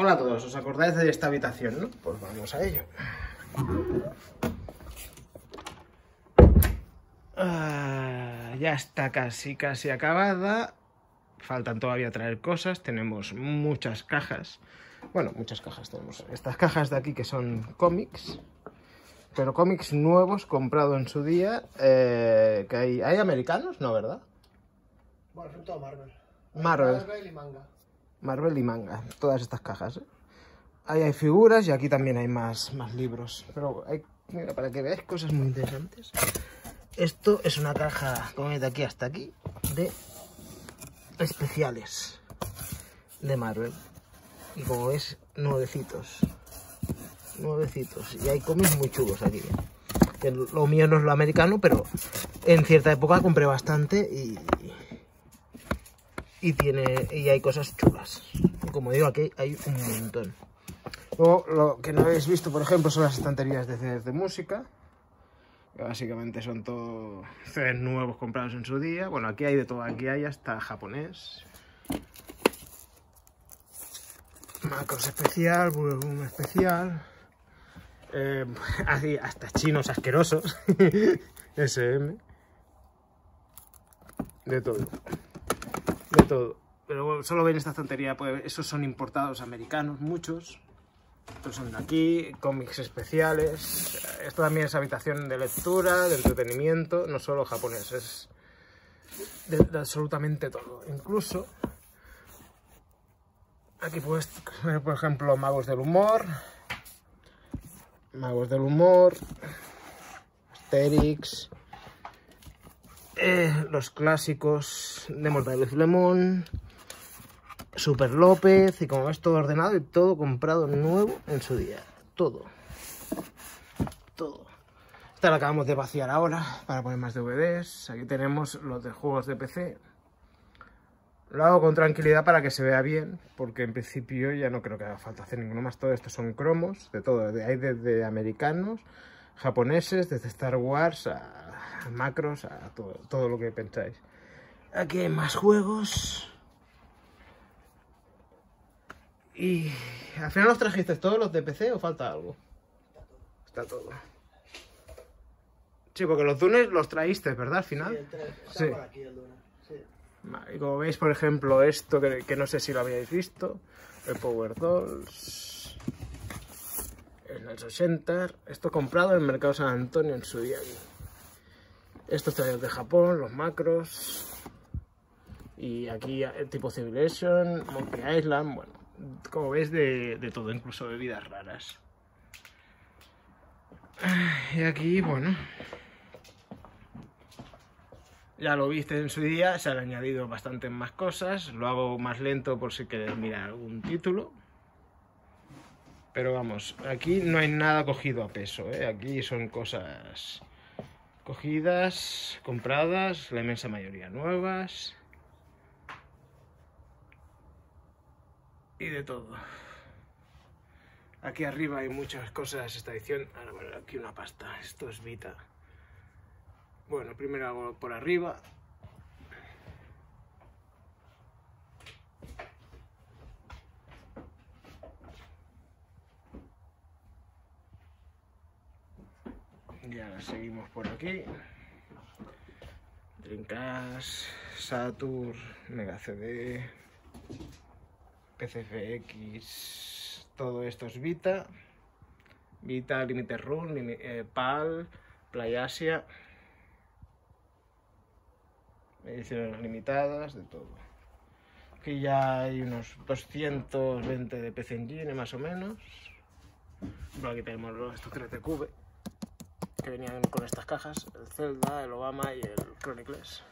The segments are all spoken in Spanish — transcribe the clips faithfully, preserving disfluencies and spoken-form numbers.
Hola a todos, ¿os acordáis de esta habitación, no? Pues vamos a ello. Ah, ya está casi, casi acabada. Faltan todavía traer cosas. Tenemos muchas cajas. Bueno, muchas cajas tenemos. Estas cajas de aquí que son cómics. Pero cómics nuevos, comprado en su día. Eh, que hay, ¿Hay americanos? No, ¿verdad? Bueno, son todo Marvel. Marvel. Marvel y manga. Marvel y manga. Todas estas cajas, ¿eh? Ahí hay figuras y aquí también hay más, más libros. Pero hay, mira, para que veáis cosas muy interesantes. Esto es una caja, como veis de aquí hasta aquí, de especiales de Marvel. Y como veis, nuevecitos. Nuevecitos. Y hay cómics muy chulos aquí. Que lo mío no es lo americano, pero en cierta época compré bastante y... Y tiene y hay cosas chulas. Como digo, aquí hay un montón. Luego, lo que no habéis visto, por ejemplo, son las estanterías de C Ds de música. Que básicamente son todos C Ds nuevos comprados en su día. Bueno, aquí hay de todo. Aquí hay hasta japonés. Macros especial, Boom especial. Eh, así, hasta chinos asquerosos. S M. De todo. De todo. Pero bueno, solo ven esta estantería, pues esos son importados americanos, muchos. Estos son de aquí, cómics especiales. Esto también es habitación de lectura, de entretenimiento, no solo japonés, es de, de absolutamente todo. Incluso aquí puedes ver, por ejemplo, Magos del Humor. Magos del Humor. Asterix. Eh, los clásicos de Mortadelo y Filemón, Super López, y como ves todo ordenado y todo comprado nuevo en su día, todo, todo. Esta la acabamos de vaciar ahora para poner más D V Ds. Aquí tenemos los de juegos de P C. Lo hago con tranquilidad para que se vea bien, porque en principio ya no creo que haga falta hacer ninguno más. Todo esto son cromos, de todo, hay desde americanos, japoneses, desde Star Wars a macros, a todo, todo lo que pensáis. Aquí hay más juegos. Y al final los trajiste todos los de P C o falta algo. Está todo. Sí, porque los Dunes los traíste, ¿verdad? Al final. Sí, el tres. Está Sí. por aquí el Duna. Sí. Y como veis, por ejemplo, esto que, que no sé si lo habíais visto, el Power Dolls, en los ochenta, esto comprado en el Mercado San Antonio en su día. Estos traídos de Japón, los macros, y aquí el tipo Civilization, Monkey Island, bueno, como veis de, de todo, incluso bebidas raras. Y aquí, bueno, ya lo viste en su día, se han añadido bastantes más cosas, lo hago más lento por si queréis mirar algún título. Pero vamos, aquí no hay nada cogido a peso, ¿eh? Aquí son cosas cogidas, compradas, la inmensa mayoría nuevas. Y de todo. Aquí arriba hay muchas cosas, esta edición. Ahora bueno, aquí una pasta, esto es Vita. Bueno, primero hago por arriba. Y ahora seguimos por aquí. Dreamcast, Saturn, Mega C D, P C F X, todo esto es Vita. Vita, Limited Run, Limi eh, PAL, PlayAsia. Ediciones limitadas, de todo. Aquí ya hay unos doscientos veinte de P C Engine más o menos. Bueno, aquí tenemos los, estos tres de Cube que venían con estas cajas, el Zelda, el Obama y el Chronicles.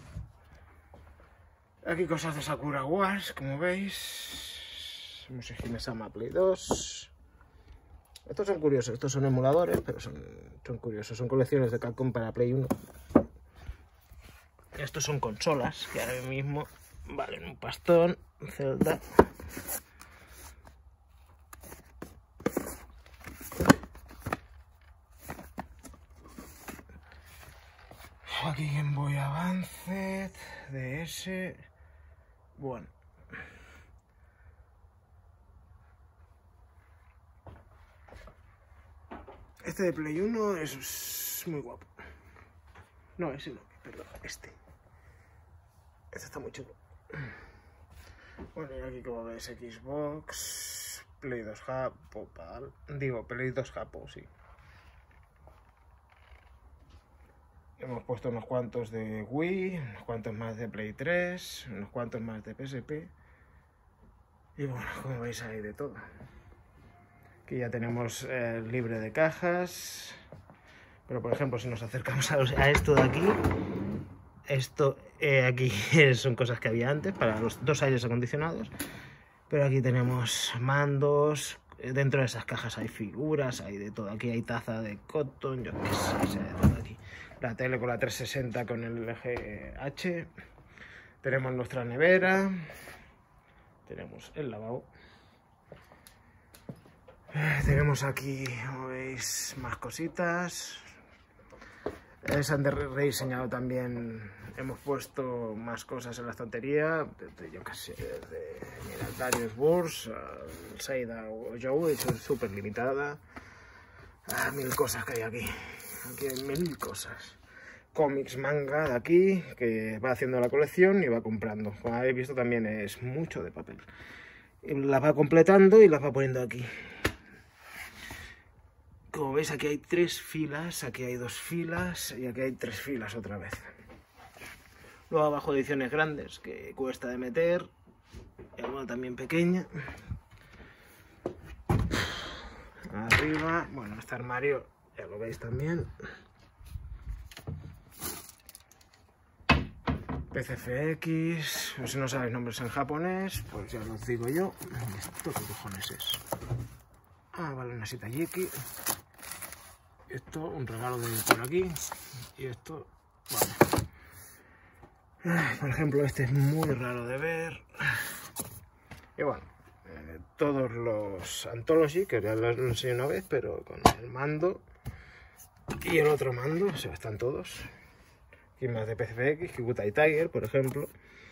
Aquí cosas de Sakura Wars, como veis. Musehime Sama Play dos. Estos son curiosos, estos son emuladores, pero son, son curiosos. Son colecciones de Capcom para Play uno. Estos son consolas, que ahora mismo valen un pastón. Zelda. Aquí Game Boy Advance, D S. Bueno. este de Play uno es muy guapo. No, ese no, perdón, este. Este está muy chulo. Bueno, y aquí como ves, Xbox, Play dos Japo, tal. Digo, Play dos Japo, sí. Hemos puesto unos cuantos de Wii, unos cuantos más de Play tres, unos cuantos más de P S P. Y bueno, como veis hay de todo. Aquí ya tenemos eh, libre de cajas. Pero por ejemplo, si nos acercamos a, los, a esto de aquí, esto eh, aquí son cosas que había antes para los dos aires acondicionados. Pero aquí tenemos mandos. Dentro de esas cajas hay figuras, hay de todo. Aquí hay taza de cotton, yo qué sé, hay de todo aquí. La tele con la trescientos sesenta con el L G H. Tenemos nuestra nevera. Tenemos el lavabo. Tenemos aquí, como veis, más cositas. Se han rediseñado también. Hemos puesto más cosas en la estantería. Desde, yo qué sé, desde mira, el Darius Burst, el Seida o Joe, hecho súper limitada. Ah, mil cosas que hay aquí. Aquí hay mil cosas. Cómics, manga de aquí, que va haciendo la colección y va comprando. Como habéis visto, también es mucho de papel. Y las va completando y las va poniendo aquí. Como veis, aquí hay tres filas, aquí hay dos filas y aquí hay tres filas otra vez. Luego abajo ediciones grandes, que cuesta de meter. Y alguna también pequeña. Arriba, bueno, este armario ya lo veis también. P C F X, si no sabéis nombres en japonés, pues ya os digo yo. ¿Esto qué cojones es? Ah, vale, una Sitayiki. Esto, un regalo de por aquí. Y esto, vale. Por ejemplo, este es muy raro de ver. Y bueno, eh, todos los Anthology, que ya los enseñé una vez, pero con el mando y el otro mando, o sea, están todos. Aquí más de P C F X, Kikuta y Tiger, por ejemplo.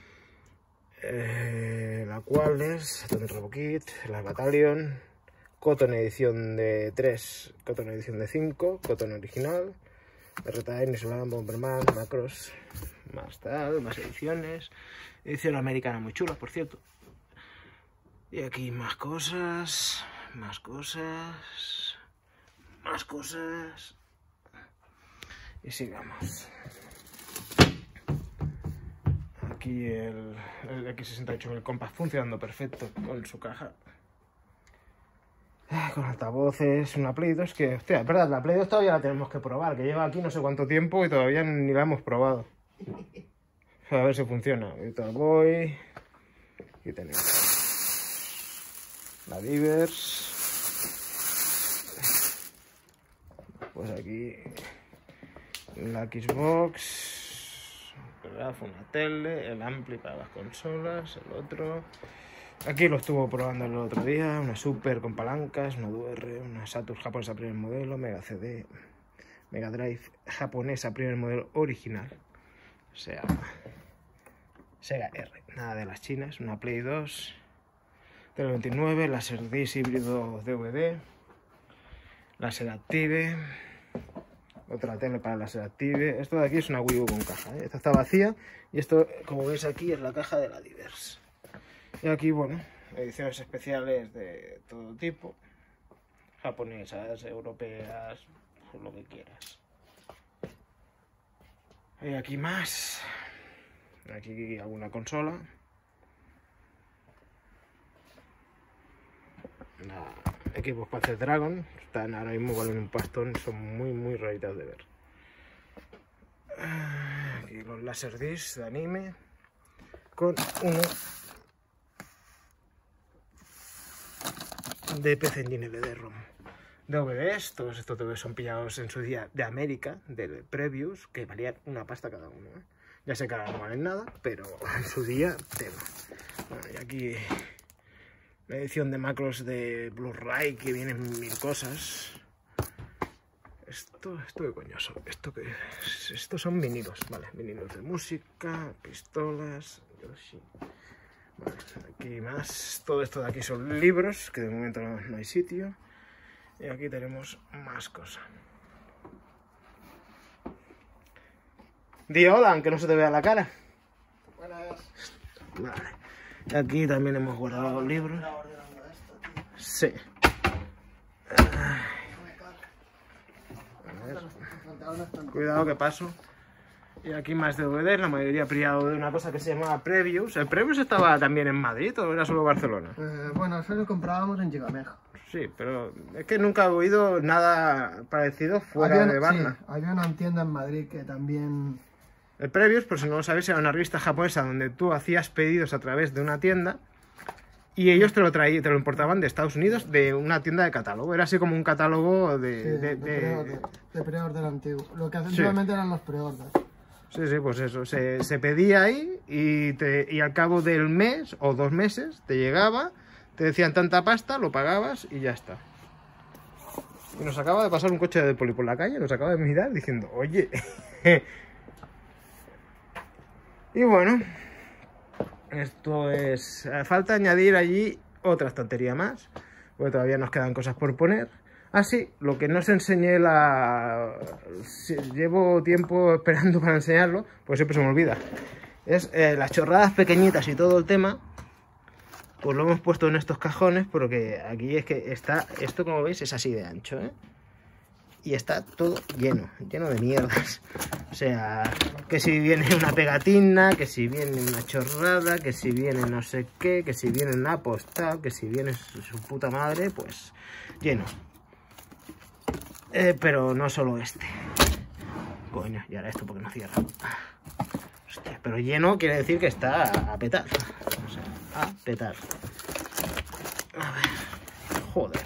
Eh, la cual es Tony Robokit, la Battalion, Cotton edición de tres, Cotton edición de cinco, Cotton original, R-Type, Nissan, Bomberman, Macross, más tal, más ediciones. Edición americana muy chula, por cierto. Y aquí más cosas, más cosas, más cosas. Y sigamos. Aquí el, el X sesenta y ocho mil Compact funcionando perfecto con su caja. Con altavoces, una Play dos que, hostia, es verdad, la Play dos todavía la tenemos que probar, que lleva aquí no sé cuánto tiempo y todavía ni la hemos probado. A ver si funciona. Virtual Boy. Aquí tenemos la Divers. Pues aquí la Xbox. Una tele, el ampli para las consolas, el otro. Aquí lo estuvo probando el otro día, una Super con palancas, una D U R, una Saturn japonesa primer modelo, Mega C D, Mega Drive japonesa primer modelo original, o sea, Sega R, nada de las chinas, una Play dos, Tele veintinueve, Laserdisc híbrido D V D, Laseractive, otra tele para Laseractive. Esto de aquí es una Wii U con caja, ¿eh? Esta está vacía y esto, como veis aquí, es la caja de la Divers. Y aquí, bueno, ediciones especiales de todo tipo, japonesas, europeas, lo que quieras. Y aquí más, aquí alguna consola. La Xbox Panzer Dragon, están ahora mismo valen un pastón, son muy muy raritas de ver. Aquí los Laserdisc de anime, con uno de P C Engine L D ROM. D V Ds, todos estos D V Ds son pillados en su día de América, de previews, que valían una pasta cada uno, ¿eh? Ya sé que ahora no valen nada, pero en su día, tema. Bueno, y aquí la edición de Macross de Blu-ray, que vienen mil cosas. Esto, esto qué coño son, esto que es? Estos son vinilos, vale, vinilos de música, pistolas, Yoshi. Vale, aquí más, todo esto de aquí son libros, que de momento no, no hay sitio. Y aquí tenemos más cosas. Di hola, aunque no se te vea la cara. Buenas. Vale. Y aquí también hemos guardado libros. Estaba ordenando esto, tío. Sí. Me falta una estantería. Cuidado que paso. Y aquí más D V Ds, la mayoría pillado de una cosa que se llamaba Previews. ¿El Previews estaba también en Madrid o era solo Barcelona? Eh, bueno, eso lo comprábamos en Gigameja. Sí, pero es que nunca he oído nada parecido fuera Había- de Varna. Sí, había una tienda en Madrid que también... El Previews, por si no lo sabéis, era una revista japonesa donde tú hacías pedidos a través de una tienda y ellos te lo traían, te lo importaban de Estados Unidos de una tienda de catálogo. Era así como un catálogo de... Sí, de, de, de- pre-order, de pre-order antiguo. Lo que hacen Sí. solamente eran los pre-orders. Sí, sí, pues eso. Se, se pedía ahí y, te, y al cabo del mes o dos meses te llegaba, te decían tanta pasta, lo pagabas y ya está. Y nos acaba de pasar un coche de poli por la calle, nos acaba de mirar diciendo, oye... Y bueno, esto es... Falta añadir allí otra estantería más, porque todavía nos quedan cosas por poner. Ah, sí, lo que no os enseñé la... si- Llevo tiempo esperando para enseñarlo, pues siempre se me olvida. Es eh, las chorradas pequeñitas y todo el tema, pues lo hemos puesto en estos cajones, porque aquí es que está... Esto, como veis, es así de ancho, ¿eh? Y está todo lleno, lleno de mierdas. O sea, que si viene una pegatina, que si viene una chorrada, que si viene no sé qué, que si viene una postal, que si viene su, su puta madre, pues lleno. Eh, pero no solo este. Coño, y ahora esto porque no cierra. Hostia, pero lleno quiere decir que está a petar. O sea, a petar. A ver, joder.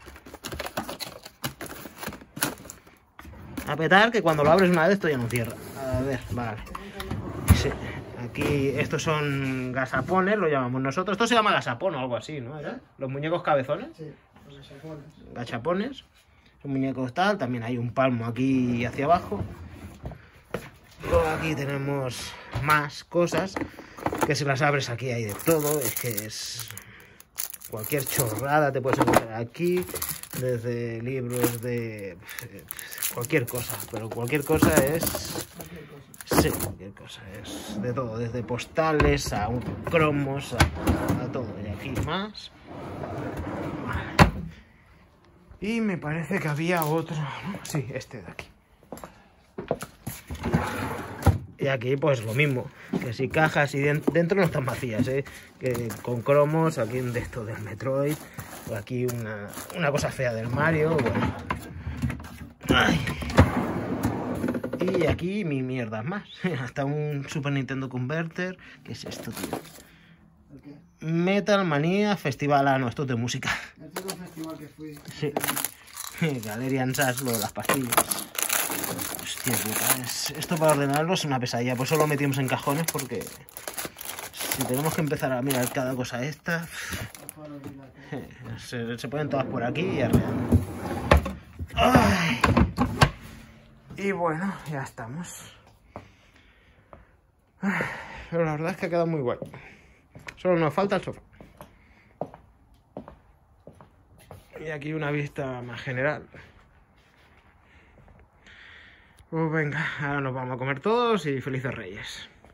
A petar que cuando lo abres una vez esto ya no cierra. A ver, vale. Sí. Aquí estos son gasapones, lo llamamos nosotros. Esto se llama gasapón o algo así, ¿no? ¿Era? Los muñecos cabezones. Sí, los gasapones. Gachapones. Son muñecos tal. También hay un palmo aquí hacia abajo. Luego aquí tenemos más cosas. Que si las abres aquí hay de todo. Es que es... Cualquier chorrada te puedes encontrar aquí. Desde libros de... Cualquier cosa. Pero cualquier cosa es... Cualquier cosa. Sí, cualquier cosa. Es de todo. Desde postales a un- cromos a, a todo. Y aquí más. Vale. Y me parece que había otro, ¿no? Sí, este de aquí. Y aquí pues lo mismo, que si cajas y den- dentro no están vacías, ¿eh? Que con cromos, aquí un de estos del Metroid, o aquí una, una cosa fea del Mario, bueno. Ay. Y aquí mi mierdas más, hasta un Super Nintendo Converter. ¿Qué es esto, tío? ¿El qué? Metal Manía Festival, ah no, esto es de música. Este es un festival que fui. Sí. Galerian Sass, lo de las pastillas. Hostia puta, es- esto para ordenarlo es una pesadilla, por eso lo metimos en cajones, porque si tenemos que empezar a mirar cada cosa esta, se, se ponen todas por aquí y arreando. Ay. Y bueno, ya estamos. Ay, pero la verdad es que ha quedado muy guay. Solo nos falta el sofá. Y aquí una vista más general. Pues venga, ahora nos vamos a comer todos y felices Reyes.